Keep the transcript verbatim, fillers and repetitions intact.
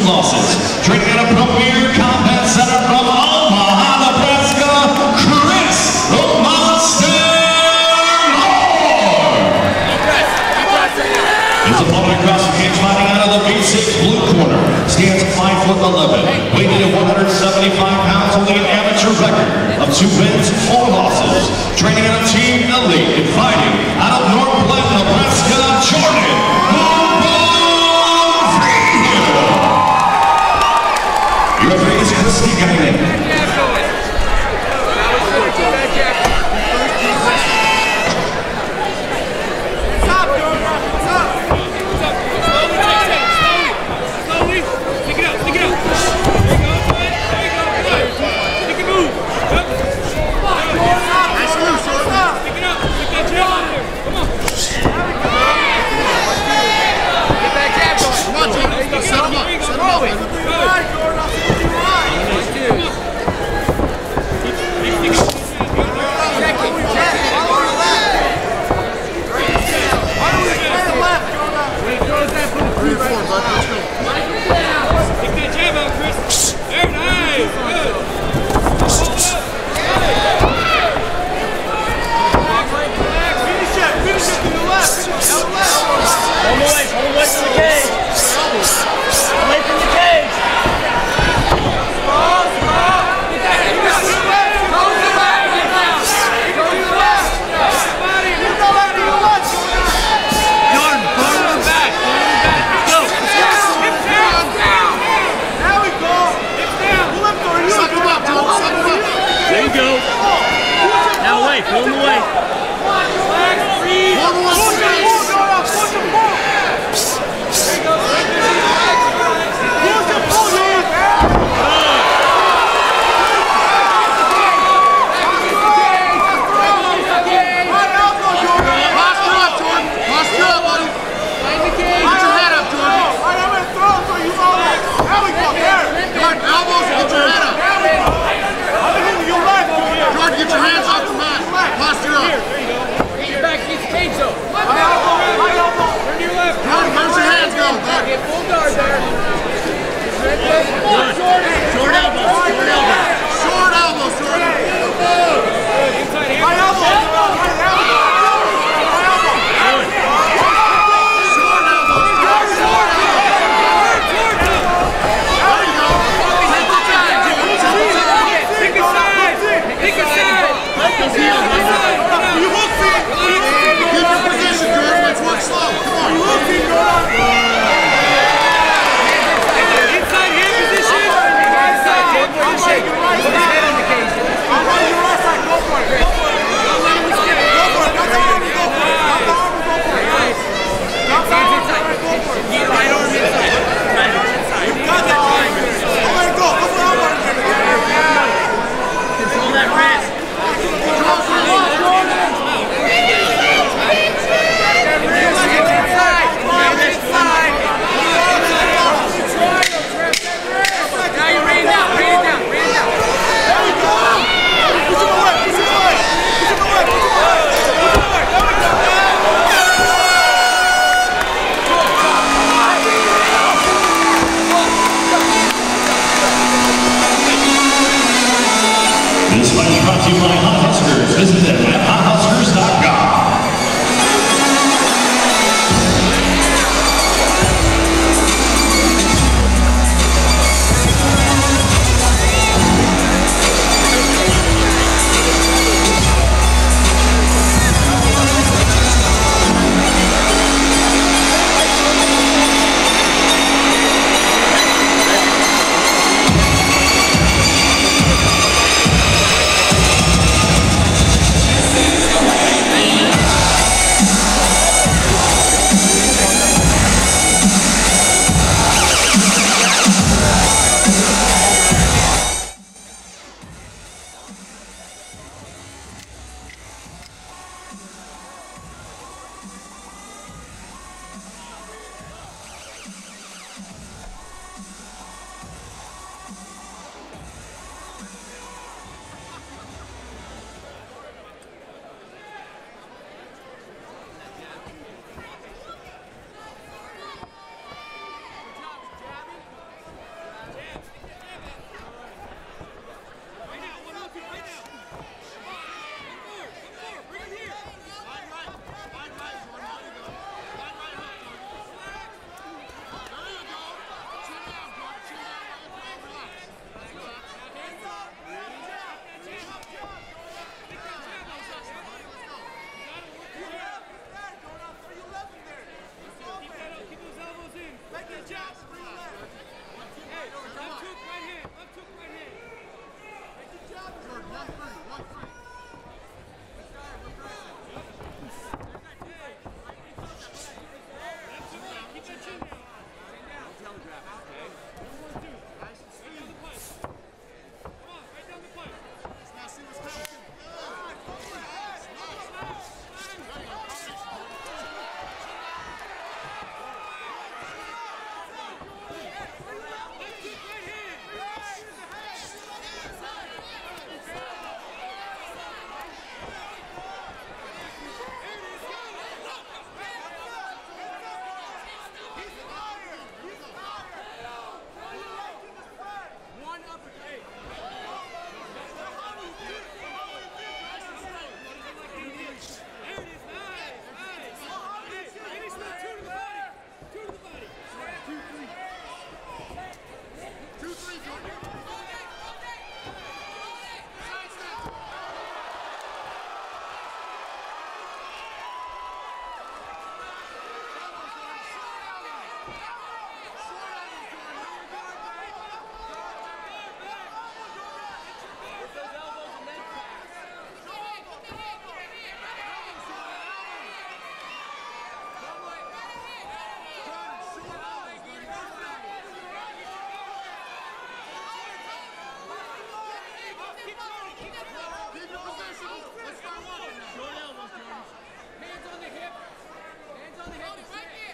losses. Training at a Premier Combat Center from Omaha, Nebraska, Chris the Monster Moore. His opponent across the cage fighting out of the B six blue corner. Stands five foot eleven, weighted at one hundred seventy-five pounds, holding an amateur record of two wins, four losses. Training at a Team Elite and fighting out of North Glen, Nebraska, Jordan Boom Freehill. Your referee is Christy Guyton. Visit them at hot huskers dot com. Keep your position. Let's start walking now. Short elbows, Jones. Hands on the hip. Hands on the hip.